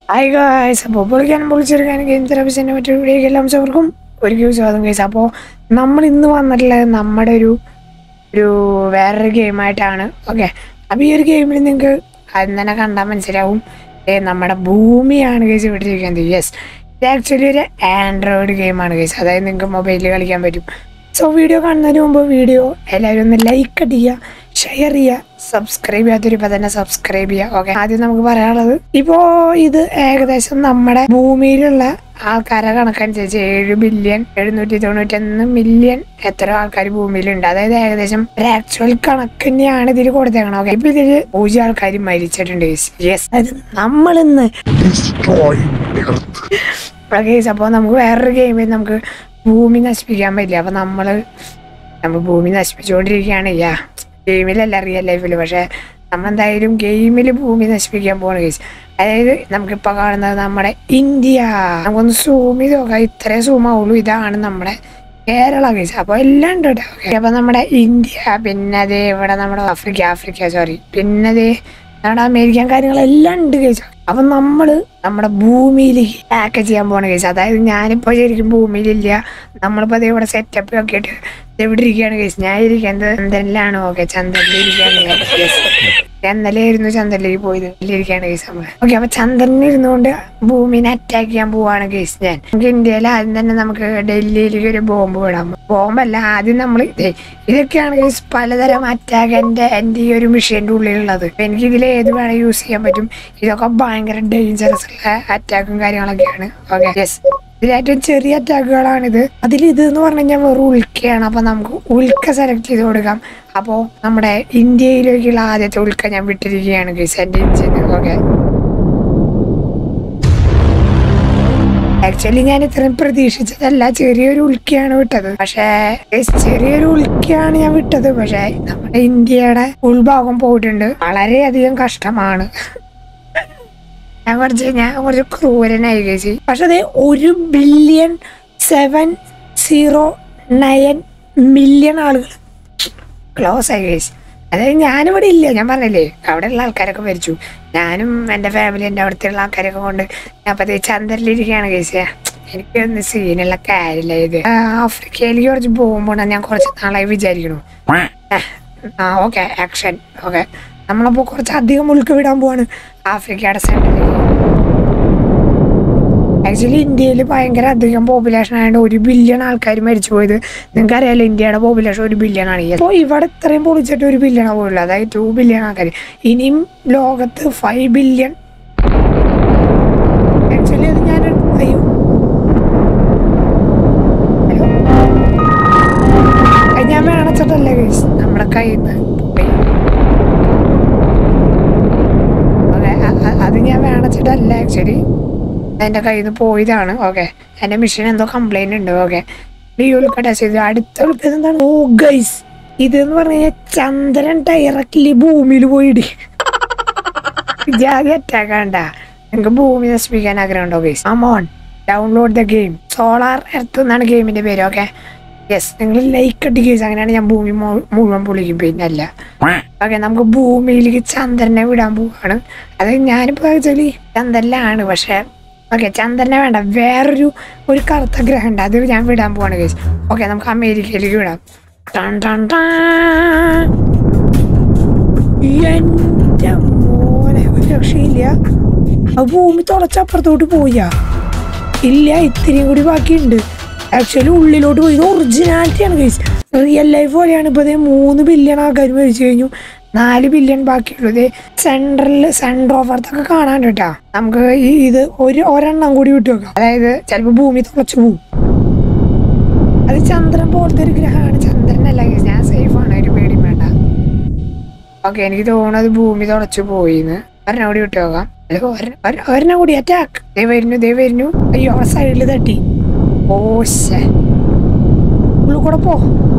Hi guys, അപ്പോൾ പൊളിച്ചെടുക്കാൻ game തെറാപ്പിസ്റ്റിൻ്റെ മറ്റൊരു വീഡിയോയ്ക്ക് എല്ലാം സവർക്കും ഒരിക്കലും സ്വാഗതം ഗൈസ്. അപ്പോൾ നമ്മൾ ഇന്ന് വന്നിട്ടുള്ളത് നമ്മുടെ ഒരു വേറൊരു ഗെയിമായിട്ടാണ്. ഓക്കെ, അപ്പോൾ ഈ ഒരു ഗെയിമിൽ നിങ്ങൾക്ക് ആദ്യം തന്നെ കണ്ടാൽ മനസ്സിലാവും നമ്മുടെ ഭൂമിയാണ് ഗൈസ് വിട്ടിരിക്കുന്നത്. യെസ്, ഇത് ആക്ച്വലി ഒരു ആൻഡ്രോയിഡ് ഗെയിമാണ് ഗൈസ്. അതായത് നിങ്ങൾക്ക് മൊബൈലിൽ കളിക്കാൻ പറ്റും. സോ വീഡിയോ കാണുന്നതിന് മുമ്പ് വീഡിയോ എല്ലാവരും ഒന്ന് ലൈക്ക് അടിക്കുക, ഷെയർ ചെയ്യുക, സബ്സ്ക്രൈബ് ചെയ്യാത്തൊരു ഇപ്പം തന്നെ സബ്സ്ക്രൈബ് ചെയ്യുക. ഓക്കെ, ആദ്യം നമുക്ക് പറയാനുള്ളത്, ഇപ്പോൾ ഇത് ഏകദേശം നമ്മുടെ ഭൂമിയിലുള്ള ആൾക്കാരെ കണക്കനുസരിച്ച് 7,791,000,000 എത്ര ആൾക്കാർ ഭൂമിയിലുണ്ട്. അതായത് ഏകദേശം ഒരു ആക്ച്വൽ കണക്ക് തന്നെയാണ് ഇതിൽ കൊടുത്തേക്കണം. ഓക്കെ, ഇപ്പൊ ഇതിൽ 0 ആൾക്കാർ മരിച്ചിട്ടുണ്ട്. യെസ്, അത് നമ്മളിന്ന് അപ്പോൾ നമുക്ക് വേറൊരു ഗെയിമിൽ നമുക്ക് ഭൂമി നശിപ്പിക്കാൻ പറ്റില്ല. അപ്പൊ നമ്മൾ ഭൂമി നശിപ്പിച്ചുകൊണ്ടിരിക്കുകയാണ്. ഗെയിമിലല്ല, റിയൽ ലൈഫിൽ. പക്ഷെ നമ്മളെന്തായാലും ഗെയിമിൽ ഭൂമി നശിപ്പിക്കാൻ പോകണം ഗൈസ്. അതായത് നമുക്കിപ്പോൾ കാണുന്നത് നമ്മുടെ ഇന്ത്യ. നമുക്കൊന്ന് സൂം ചെയ്ത് നോക്കാം, ഇത്രേ സൂം ആവുള്ളൂ. ഇതാണ് നമ്മുടെ കേരള ഗൈസ്. അപ്പോൾ എല്ലാം ഉണ്ട് കേട്ടോ. അപ്പോൾ നമ്മുടെ ഇന്ത്യ, പിന്നെ അതേ ഇവിടെ നമ്മുടെ ആഫ്രിക്ക സോറി, പിന്നെ അതേ നമ്മുടെ അമേരിക്കൻ കാര്യങ്ങളെല്ലാം ഉണ്ട് ഗൈസ്. അപ്പൊ നമ്മുടെ ഭൂമിയിലേക്ക് ഹാക്ക് ചെയ്യാൻ പോണ കേസ്. അതായത് ഞാനിപ്പോ ശരിക്കും ഭൂമിയിലില്ല. നമ്മളിപ്പോ അതേ ഇവിടെ സെറ്റപ്പ് ഒക്കെ ഇട്ട് എവിടെ ഇരിക്കുകയാണ് കേസ്. ഞാൻ ഇരിക്കുന്നത് ചന്ദ്രനിലാണ്. ഓക്കെ, ചന്ദ്രനിൽ ഇരിക്കുകയാണ്. ഇന്നലെയായിരുന്നു ചന്ദ്രനിലേക്ക് പോയത്. ഇരിക്കുകയാണ് കേസ് നമ്മള്. ഓക്കെ, അപ്പൊ ചന്ദ്രനിൽ ഇരുന്നുകൊണ്ട് ഭൂമിനെ അറ്റാക്ക് ചെയ്യാൻ പോവാണ് കേസ്. നമുക്ക് ഇന്ത്യയിൽ ആദ്യം തന്നെ നമുക്ക് ഡൽഹിയിലേക്ക് ഒരു ബോംബ് വിടാം. ബോംബല്ല, ആദ്യം നമ്മൾ ഇതൊക്കെയാണ് കേസ് പലതരം അറ്റാക്ക് എന്റെ ഈ ഒരു മെഷീന്റെ ഉള്ളിലുള്ളത്. എനിക്ക് ഇതിൽ ഏത് വേണം യൂസ് ചെയ്യാൻ പറ്റും. ഇതൊക്കെ ഭയങ്കര ഡേഞ്ചറസ് ഉള്ള അറ്റാക്കും കാര്യങ്ങളൊക്കെയാണ്. ഓക്കെ, യെസ്, ഇതിലേറ്റവും ചെറിയ അറ്റാക്കുകളാണിത്. ഇത് എന്ന് പറഞ്ഞു കഴിഞ്ഞാൽ വെറും ഉൽക്കയാണ്. അപ്പൊ നമുക്ക് ഉൽക്ക സെലക്ട് ചെയ്ത് കൊടുക്കാം. അപ്പോൾ നമ്മുടെ ഇന്ത്യയിലേക്കുള്ള ആദ്യത്തെ ഉൽക്ക ഞാൻ വിട്ടിരിക്കുകയാണ് ഗൈസ്, എന്റെ ഇഞ്ചിന്. ഓക്കെ, ആക്ച്വലി ഞാൻ ഇത്രയും പ്രതീക്ഷിച്ചതല്ല, ചെറിയൊരു ഉൽക്കയാണ് വിട്ടത്. പക്ഷേ ചെറിയൊരു ഉൽക്കയാണ് ഞാൻ വിട്ടത്. പക്ഷെ നമ്മുടെ ഇന്ത്യയുടെ ഉൾഭാഗം പോയിട്ടുണ്ട്. വളരെയധികം കഷ്ടമാണ്. ഞാൻ കുറച്ച് ക്രൂരനായി ഗൈസ്. പക്ഷെ അത് 1,709,000,000 ആളുകൾ ക്ലോസ് ആയി ഗൈസ്. അതായത് ഞാനിവിടെ ഇല്ല, ഞാൻ പറഞ്ഞില്ലേ അവിടെയുള്ള ആൾക്കാരൊക്കെ മരിച്ചു. ഞാനും എൻ്റെ ഫാമിലി, എൻ്റെ അവിടുത്തെ ആൾക്കാരൊക്കെ കൊണ്ട് ഞാൻ അപ്പോൾ ചന്ദ്രനിലിരിക്കുകയാണ് ഗൈസ്. എനിക്കൊന്ന് സീനുള്ള കാര്യമില്ല. ഇത് ആഫ്രിക്കയിലേക്ക് കുറച്ച് ബോംബാണ് ഞാൻ കുറച്ച് നാളായി വിചാരിക്കണു. Okay, action. ഓക്കെ, നമ്മളപ്പോൾ കുറച്ച് അധികം ഉൽക്ക വിടാൻ പോവാണ് ആഫ്രിക്കയുടെ സെൻറ്ററിലേക്ക്. ആക്ച്വലി ഇന്ത്യയിൽ ഭയങ്കര അധികം പോപ്പുലേഷൻ ആയതുകൊണ്ട് 1 ബില്യൺ ആൾക്കാർ മരിച്ചു പോയത്. നിങ്ങൾക്ക് അറിയാലോ, ഇന്ത്യയുടെ പോപ്പുലേഷൻ 1 ബില്യൺ ആണ്. അപ്പോൾ ഇവിടെ ഇത്രയും പൊളിച്ചിട്ട് 1 ബില്യൺ പോലുള്ളൂ. അതായത് 2 ബില്യൺ ആൾക്കാർ. ഇനിയും ലോകത്ത് 5 ബില്യൺ. ആക്ച്വലി അത് ഞാൻ അയ്യോ ഞാൻ വേണച്ചിട്ടല്ല ഗൈസ്, നമ്മുടെ കയ്യിൽ നിന്ന് അത് ഞാൻ വേണച്ചിട്ടല്ല. ആക്ച്വലി എൻ്റെ കയ്യിൽ നിന്ന് പോയതാണ്. ഓക്കെ, എൻ്റെ മെഷീൻ എന്തോ കംപ്ലൈന്റ് ഉണ്ട്. ഓക്കെ, ഈ ഉൾക്കട്ട ചെയ്ത് അടുത്ത ഉൾക്കത് എന്താണ്? ഓ ഗൈസ്, ഇതെന്ന് പറഞ്ഞു കഴിഞ്ഞാൽ ചന്ദ്രൻ ഡയറക്റ്റ്ലി ഭൂമിയിൽ പോയിടി. ജാതി അറ്റാക്കാണ്ട. നിങ്ങൾക്ക് ഭൂമി നശിപ്പിക്കാൻ ആഗ്രഹം ഉണ്ടോ guys? Come on, download the game. Solar earth എന്നാണ് ഗെയിമിന്റെ പേര്. ഓക്കെ, യെസ്, നിങ്ങൾ ലൈക്ക് അടി ഗൈസ്. അങ്ങനെയാണ് ഞാൻ ഭൂമി മുഴുവൻ പൊളിക്കും. പിന്നെ അല്ല. ഓക്കെ, നമുക്ക് ഭൂമിയിലേക്ക് ചന്ദ്രനെ വിടാൻ പോവാണ്. അത് ഞാനിപ്പോ ആക്ച്വലി ചന്ദ്രനിലാണ്. പക്ഷെ ഓക്കെ, ചന്ദ്രനെ വേണ്ട, വേറൊരു കറുത്ത ഗ്രഹം ഉണ്ട്, അത് ഞാൻ വിടാൻ പോവാണ് ഗൈസ്. ഓക്കെ, നമുക്ക് അമേരിക്കയിലേക്ക് വിടാം. എന്റെ മോനെ, ഒരു രക്ഷയില്ല. ആ ഭൂമി തുളച്ചപ്പുറത്തോട്ട് പോയാ ഇല്ല, ഇത്തിരിയും കൂടി ബാക്കിയുണ്ട്. ആക്ച്വലി ഉള്ളിലോട്ട് പോയി. ഇത് ഒറിജിനാലിറ്റിയാണ് ഗൈസ്, റിയൽ ലൈഫ് പോലെയാണ്. ഇപ്പൊ 3 ബില്യൺ ആൾക്കാർ മരിച്ചു കഴിഞ്ഞു, 4 ബില്യൺ ബാക്കിയുള്ളത്. സെന്റർ ഓഫ് എർത്ത് ഒക്കെ കാണാൻ കേട്ടാ. നമുക്ക് ഇത് ഒരെണ്ണം കൂടി വിട്ടു വെക്കാം. അതായത് ചിലപ്പോ ഭൂമി തുളച്ചു പോവും. അത് ചന്ദ്രൻ പോലത്തെ ഒരു ഗ്രഹമാണ്. ചന്ദ്രനല്ല ഗൈസ്, ഞാൻ സേഫ് ആണ്, ഒരു പേടിയും വേണ്ട. ഓക്കെ, എനിക്ക് തോന്നുന്നത് ഭൂമി തുളച്ചു പോയിന്ന്. ഒരെണ്ണം കൂടി വിട്ടു നോക്കാം. ഒരെണ്ണം കൂടി അറ്റാക്ക്. ദേ വരുന്നു. അയ്യോ, ആ സൈഡിൽ തട്ടി. ഓശേ, ഉള്ളു കൂടെ പോ.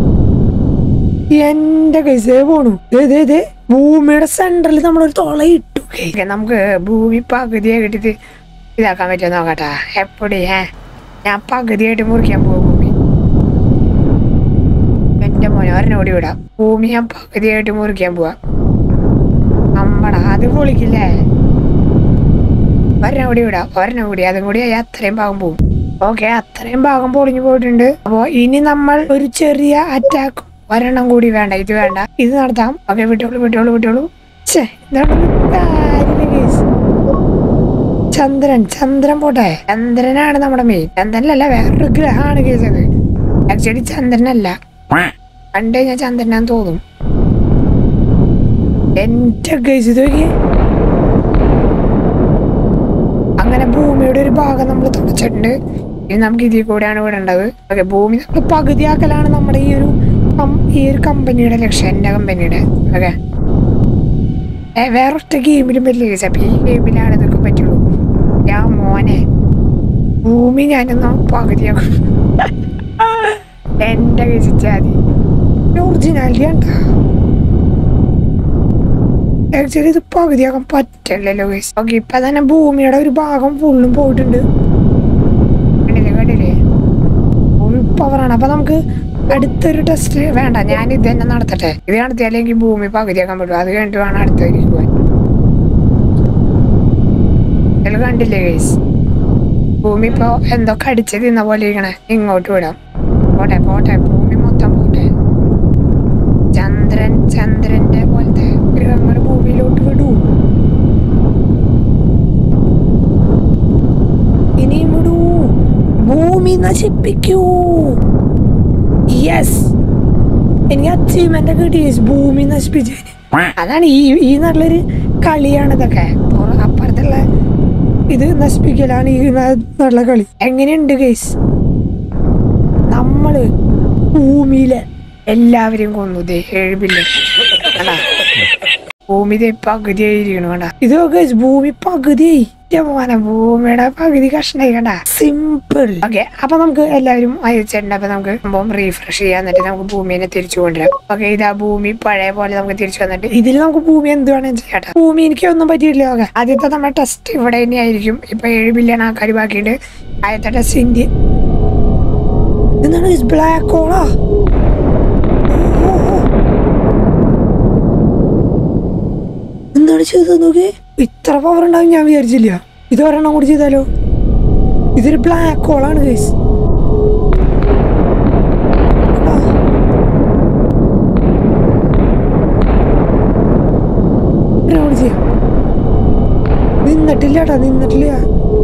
എന്റെ കൈസേ പോണു. ഭൂമിയുടെ സെന്ററിൽ നമ്മളൊരു തുളയിട്ടു. നമുക്ക് ഭൂമി പകുതിയായിട്ട് ഇതാക്കാൻ പറ്റുമോ നോക്കട്ടാ. എപ്പോഴേ ഞാൻ പകുതിയായിട്ട് മുറിക്കാൻ പോവാ ഭൂമി. എന്റെ മോനെ, ഒരെണ്ണം കൂടി വിടാം. ഭൂമി ഞാൻ പകുതിയായിട്ട് മുറിക്കാൻ പോവാ. നമ്മടാ അത് പൊളിക്കില്ലേ? ഒരെണ്ണം കൂടി വിടാം, ഒരെണ്ണം കൂടി, അതും കൂടി അത്രയും ഭാഗം പോകും. ഓക്കെ, അത്രയും ഭാഗം പൊളിഞ്ഞു പോയിട്ടുണ്ട്. അപ്പൊ ഇനി നമ്മൾ ഒരു ചെറിയ അറ്റാക്ക്, ഒരെണ്ണം കൂടി വേണ്ട, ഇത് വേണ്ട, ഇത് നടത്താം. ഓക്കെ, വിട്ടോളൂ. ചന്ദ്രൻ പോട്ടെ. ചന്ദ്രനാണ് നമ്മുടെ മെയിൻ. ചന്ദ്രനല്ല, വേറൊരു ഗ്രഹമാണ് കേസ്. അത് ആക്ച്വലി ചന്ദ്രനല്ല, കണ്ടു കഴിഞ്ഞാൽ ചന്ദ്രനാന്ന് തോന്നും. എന്റെ കേസ് ഇത് നോക്കിയേ. അങ്ങനെ ഭൂമിയുടെ ഒരു ഭാഗം നമ്മൾ തുടച്ചിട്ടുണ്ട്. ഇനി നമുക്ക് ഇതിൽ കൂടെയാണ് വിടേണ്ടത്. ഓക്കെ, ഭൂമി നമ്മൾ പകുതിയാക്കലാണ് നമ്മുടെ ഈ ഒരു കമ്പനിയുടെ ലക്ഷ്യം, എന്റെ കമ്പനിയുടെ. ഓക്കെ, വേറൊറ്റ ഗെയിമിലും പറ്റില്ല കേസ്. അപ്പൊ ഈ ഗെയിമിലാണ് ഇതൊക്കെ പറ്റുള്ളൂ. ഞാൻ മോനെ ഭൂമി ഞാനൊന്ന് പകുതിയാക്കും. എന്റെ കേസിച്ചാതി ഒറിജിനാലിറ്റി ഉണ്ടാ. ആക്ച്വലി ഇത് പകുതിയാക്കാൻ പറ്റില്ലല്ലോ ഗൈസ്. ഓക്കെ, ഇപ്പൊ തന്നെ ഭൂമിയുടെ ഒരു ഭാഗം ഫുള്ളും പോയിട്ടുണ്ട്. കണ്ടില്ലേ ഭൂമി പവറാണ്. അപ്പൊ നമുക്ക് അടുത്തൊരു ടെസ്റ്റ് വേണ്ട, ഞാൻ ഇത് തന്നെ നടത്തട്ടെ. ഇത് നടത്തിയാലേ എനിക്ക് ഭൂമി പകുതിയാക്കാൻ പറ്റും. അത് കഴിഞ്ഞിട്ട് വേണം അടുത്തേക്ക് പോവാൻ. കണ്ടില്ലേ ഗൈസ്, ഭൂമി ഇപ്പൊ എന്തോ കടിച്ച് തിന്ന പോലെ ഇരിക്കണേ. ഇങ്ങോട്ട് വിടാം. പോട്ടെ, ഭൂമി മൊത്തം പോട്ടെ. ചന്ദ്രന്റെ പോലത്തെ ഗ്രഹങ്ങൾ ഭൂമിയിലോട്ട് വിടൂ. ഇനിയും വിടൂ. ഭൂമി നശിപ്പിക്കൂ. യെസ്, എനിക്ക് അച്ചീവ്മെന്റ് കിട്ടി. ഭൂമി നശിപ്പിച്ചതിന്. അതാണ് ഈ നല്ലൊരു കളിയാണ് ഇതൊക്കെ. അപ്പുറത്തുള്ള ഇത് നശിപ്പിക്കലാണ് ഈ നല്ല കളി. എങ്ങനെയുണ്ട് ഗൈസ്? നമ്മള് ഭൂമിയിലെ എല്ലാവരെയും കൊന്നു. 7 ബില്യൺ ഭൂമി പകുതിയായിരിക്കണം. കണ്ട ഇത് ഗൈസ്, ഭൂമി പകുതിയായി. ഭൂമിയുടെ പകുതി കഷ്ണായി. കണ്ട, സിമ്പിൾ. ഓക്കെ, അപ്പൊ നമുക്ക് എല്ലാവരും അയച്ചിട്ടുണ്ട്. അപ്പൊ നമുക്ക് സംഭവം റീഫ്രഷ് ചെയ്യാൻ, എന്നിട്ട് നമുക്ക് ഭൂമിനെ തിരിച്ചു കൊണ്ടുവരാം. ഓക്കെ, ഇതാ ഭൂമി പഴയ പോലെ നമുക്ക് തിരിച്ചു വന്നിട്ട് ഇതിൽ നമുക്ക് ഭൂമി എന്ത് വേണം ചെയ്യാട്ടെ. ഭൂമി എനിക്കൊന്നും പറ്റിയിട്ടില്ല. ഓക്കെ, ആദ്യത്തെ നമ്മുടെ ടെസ്റ്റ് ഇവിടെ തന്നെയായിരിക്കും. ഇപ്പൊ 7 ബില്യൺ ആൾക്കാർ ബാക്കിയുണ്ട്. ആദ്യത്തെ ടെസ്റ്റ് ഇന്ത്യ. എന്താണ് ബ്ലാക്ക് ഹോളാ? എന്താണ് ചെയ്തത് നോക്കി. ഇത്ര പവർ ഉണ്ടാവും ഞാൻ വിചാരിച്ചില്ല. ഇത് ഒരെണ്ണം കൂടി ചെയ്താലോ? ഇതൊരു ബ്ലാക്ക് ഹോളാണ് ഗൈസ്. നിന്നിട്ടില്ല.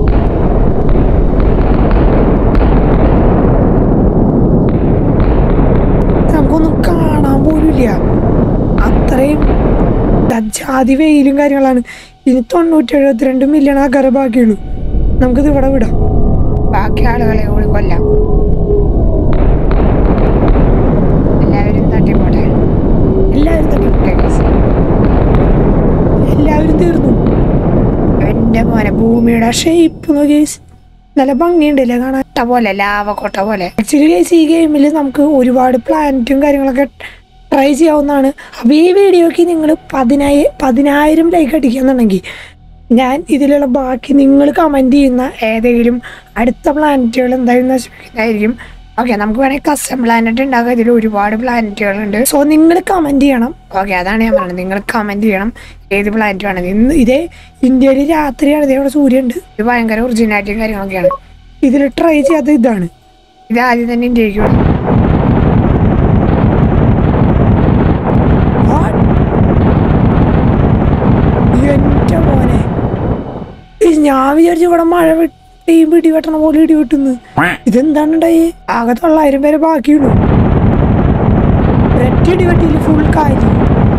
നമുക്കൊന്നും കാണാൻ പോലുമില്ല. അത്രയും ജാതി വെയിലും കാര്യങ്ങളാണ്. ഇനി 972 മില്യൺ ആൾക്കാരെ ബാക്കിയുള്ളൂ. നമുക്കിത് ഇവിടെ വിടാം. ബാക്കി ആളുകളെ കൂടി കൊല്ലാം. എല്ലാവരും തട്ടിപ്പോട്ടെ. എല്ലാവരും തീർന്നു. എന്റെ മോനെ ഭൂമിയുടെ ഷേപ്പ് നോക്കി. നല്ല ഭംഗിയുണ്ടല്ലേ കാണാൻ. പോലെ ലാവ കൊട്ട പോലെ. ആക്ച്വലി ഗൈസ്, ഈ ഗെയിമിൽ നമുക്ക് ഒരുപാട് പ്ലാനറ്റും കാര്യങ്ങളൊക്കെ ട്രൈ ചെയ്യാവുന്നതാണ്. അപ്പോൾ ഈ വീഡിയോക്ക് നിങ്ങൾ 10,000 ലൈക്ക് അടിക്കുന്നുണ്ടെങ്കിൽ ഞാൻ ഇതിലുള്ള ബാക്കി നിങ്ങൾ കമൻറ്റ് ചെയ്യുന്ന ഏതെങ്കിലും അടുത്ത പ്ലാനറ്റുകൾ എന്തായാലും നശിപ്പിക്കുന്നതായിരിക്കും. ഓക്കെ, നമുക്ക് വേണമെങ്കിൽ കസ്റ്റം പ്ലാനറ്റ് ഉണ്ടാക്കുക. ഇതിൽ ഒരുപാട് പ്ലാനറ്റുകളുണ്ട്. സോ നിങ്ങൾ കമൻറ്റ് ചെയ്യണം. ഓക്കെ, അതാണ് ഞാൻ പറയുന്നത്. നിങ്ങൾ കമൻറ്റ് ചെയ്യണം ഏത് പ്ലാനറ്റ് വേണം. ഇന്ന് ഇതേ ഇന്ത്യയിൽ രാത്രിയാണ്. ഇതേവിടെ സൂര്യനുണ്ട്. ഇത് ഭയങ്കര ഒറിജിനാലിറ്റിയും കാര്യങ്ങളൊക്കെയാണ്. ഇതിൽ ട്രൈ ചെയ്യാത്ത ഇതാണ്. ഇത് ആദ്യം തന്നെ ഇന്ത്യക്ക് വേണം. എന്റെ മോനെ, ഞാൻ വിചാരിച്ചു ഇവിടെ മഴ ഇടി വെട്ടണ പോലെ ഇടി വെട്ടുന്നു. ഇതെന്താണ് ഉണ്ടായി? ആകെ 900 പേരെ ബാക്കിയുള്ളൂ. ഒറ്റ ഇടി വെട്ടിയില്ല, ഫുൾ കാര്യം.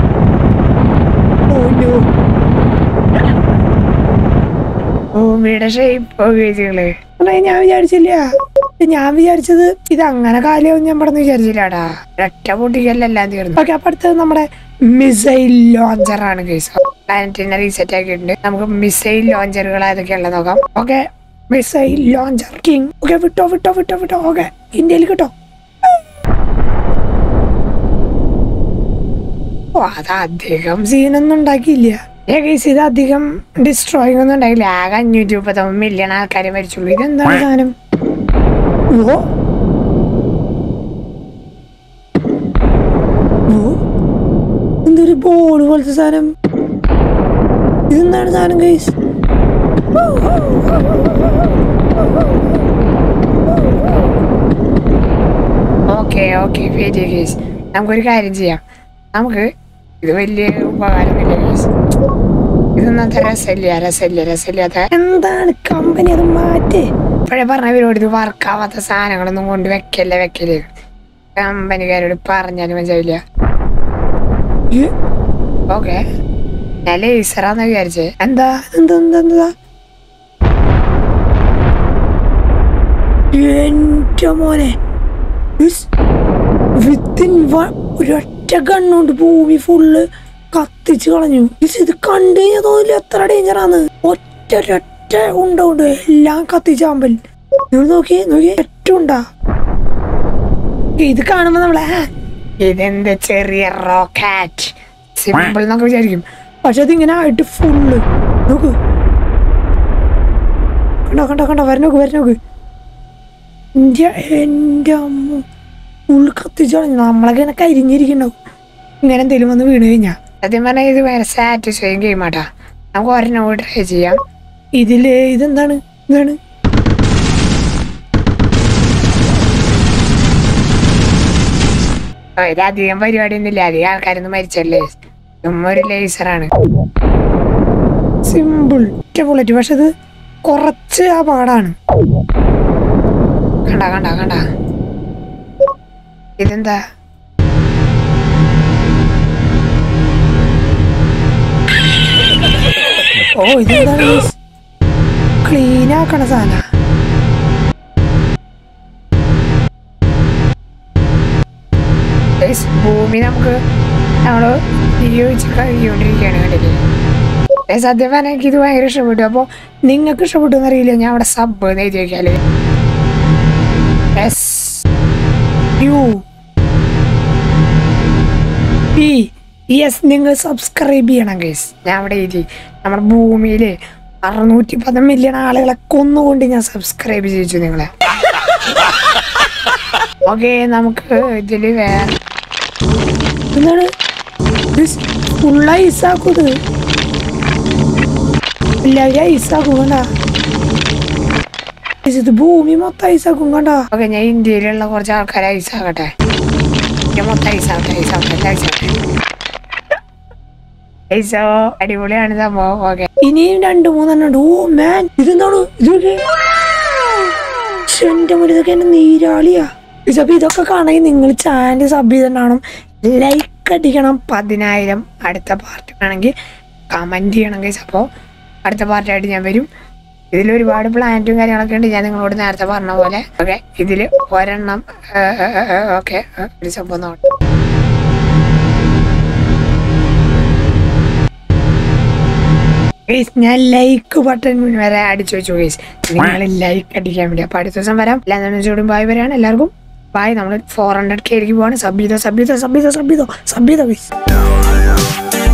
ഭൂമിയുടെ ഷേപ്പ് ഞാൻ വിചാരിച്ചില്ല. ഞാൻ വിചാരിച്ചത് ഇത് അങ്ങനെ കാലയാവും ഞാൻ പറഞ്ഞ് വിചാരിച്ചില്ലാടാ. ഒറ്റ പൊട്ടിക്കലെല്ലാം തീർന്നു. ഓക്കെ, അപ്പൊ അടുത്തത് നമ്മുടെ മിസൈൽ ലോഞ്ചർ ആണ് കേസ്. പ്ലാനറ്റിനെ റീസെറ്റ് ആക്കിയിട്ടുണ്ട്. നമുക്ക് മിസൈൽ ലോഞ്ചറുകൾ ഏതൊക്കെയുള്ള നോക്കാം. Okay, missile launcher king. Okay, വിട്ടോ. ഓക്കെ, ഇന്ത്യയിൽ കിട്ടോ. ഓ, അത് അധികം സീനൊന്നും ഉണ്ടാക്കിയില്ല. ഇത് അധികം ഡിസ്ട്രോയിങ് ഒന്നും ഉണ്ടായില്ല. ആകെ 539 മില്യൺ ആൾക്കാരെ മരിച്ചുള്ളൂ. ഇതെന്താണ് സാധനം? എന്തൊരു ബോൾ പോലത്തെ സാധനം. ഇതെന്താണ് സാധനം guys? Okay okay wait case. നമുക്കൊരു കാര്യം ചെയ്യാം. നമുക്ക് ഇത് വലിയ ഉപകാരമില്ല കേസ്. ഇതൊന്നത്തെ രസമില്ലാത്ത എന്താണ് കമ്പനി അത് മാറ്റി. ഇപ്പോഴേ പറഞ്ഞവരോട് ഇത് വർക്കാവാത്ത സാധനങ്ങളൊന്നും കൊണ്ട് വെക്കല്ലേ. കമ്പനിക്കാരോട് പറഞ്ഞാലും മനസ്സിലാവില്ല. ഓക്കെ ഞാൻ ലേസറാന്ന് വിചാരിച്ചേ. എന്താ എന്റെ മോനെ വിത്തിൻ ഒരൊറ്റ കണ്ണുകൊണ്ട് ഭൂമി ഫുള്ള് കത്തിച്ച് കളഞ്ഞു. ഇത് കണ്ടു കഴിഞ്ഞാൽ തോന്നില്ല എത്ര ഡേഞ്ചറാന്ന്. ഒറ്റ ഉണ്ട് എല്ലാം കത്തിച്ചാമ്പൽ. നോക്കി ഏറ്റവും ഉണ്ടാ. ഇത് കാണുമ്പോ നമ്മളെ ഇതെന്ത് ചെറിയ റോക്കറ്റ് സിമ്പിൾ എന്നൊക്കെ വിചാരിക്കും. പക്ഷെ അതിങ്ങനെ ആയിട്ട് ഫുള്ള് നോക്ക്. കണ്ടോ വരണോക്ക്. എന്റെ അമ്മ ഫുള്ള് കത്തിച്ച് കളഞ്ഞു. നമ്മളൊക്കെ ഇങ്ങനെ കരിഞ്ഞിരിക്കണ്ടാവും ഇങ്ങനെ എന്തെങ്കിലും വന്ന് വീണ് കഴിഞ്ഞാ. സത്യം പറഞ്ഞാൽ ഇത് വേറെ സാറ്റിസ്ഫൈങ് ഗെയിമാട്ടാ. നമുക്ക് ഒരെണ്ണം ട്രൈ ചെയ്യാം. ഇതെന്താണ് ഇതധികം പരിപാടിയൊന്നുമില്ല. അധികം ആൾക്കാരൊന്നും മരിച്ചല്ലേ. ഒരു ലേസറാണ് സിമ്പിൾ ബുള്ളറ്റ്. പക്ഷെ ഇത് കുറച്ച് അപകടമാണ്. കണ്ട ഇതെന്താ ഇതെന്താണ് ക്ലീൻ ആക്കണ സാധന. ഭൂമി നമ്മള് കഴിക്കൊണ്ടിരിക്കുകയാണ് കണ്ടില്ലേ. സത്യം പറഞ്ഞാൽ എനിക്ക് ഇത് ഭയങ്കര ഇഷ്ടപ്പെട്ടു. അപ്പൊ നിങ്ങൾക്ക് ഇഷ്ടപ്പെട്ടു എന്നറിയില്ല. ഞാൻ അവിടെ സബ് എഴുതി വെക്കാല് നിങ്ങൾ സബ്സ്ക്രൈബ് ചെയ്യണം ഗൈസ്. ഞാൻ അവിടെ എഴുതി നമ്മുടെ ഭൂമിയില് 610 മില്യൺ ആളുകളെ കൊന്നുകൊണ്ട് ഞാൻ സബ്സ്ക്രൈബ് ചെയ്യിച്ചു നിങ്ങളെ. ഓക്കെ നമുക്ക് ഇതില് വേറെ എന്താണ് ഫുള്ള ഐസാക്കും. എല്ലാവരും ഐസാക്കും കണ്ട. ഇത് ഭൂമി മൊത്തം ഐസാക്കും കണ്ട. ഓക്കെ ഞാൻ ഇന്ത്യയിലുള്ള കുറച്ച് ആൾക്കാരെ ഐസാക്കട്ടെ. മൊത്തം ഐസാക്കട്ടെ. ഐസോ അടിപൊളിയാണ് സംഭവം. ഓക്കെ ഇനിയും 2-3 ഉണ്ട്. ഓ മാൻ ഇതെന്താണ് എന്റെ മുന്നിൽ ഇതൊക്കെ എന്നെ നീരാളിയാ. അപ്പൊ ഇതൊക്കെ കാണാൻ നിങ്ങൾ ചാനൽ സബ് ചെയ്തിട്ടുണ്ടാവണം. ലൈക്ക് അടിക്കണം 10,000. അടുത്ത പാർട്ടി വേണമെങ്കിൽ കമന്റ് ചെയ്യണം ഗൈസ്. അപ്പോൾ അടുത്ത പാർട്ടിയായിട്ട് ഞാൻ വരും. ഇതിൽ ഒരുപാട് പ്ലാന്റും കാര്യങ്ങളൊക്കെ ഉണ്ട്. ഞാൻ നിങ്ങളോട് നേരത്തെ പറഞ്ഞ പോലെ. ഓക്കെ ഇതിൽ ഒരെണ്ണം ഓക്കെ ഒരു സംഭവം നോക്കാം. ഞാൻ ലൈക്ക് ബട്ടൺ വരെ അടിച്ചു വെച്ചു ഗൈസ്. നിങ്ങൾ ലൈക്ക് അടിക്കാൻ വേണ്ടി. അപ്പൊ അടുത്ത ദിവസം വരാം. എല്ലാം ചൂടും ബായ് വരെയാണ്. എല്ലാവർക്കും ബായ്. നമ്മൾ 400K പോവാണ്. സബ് ചെയ്തോ ഗൈസ്.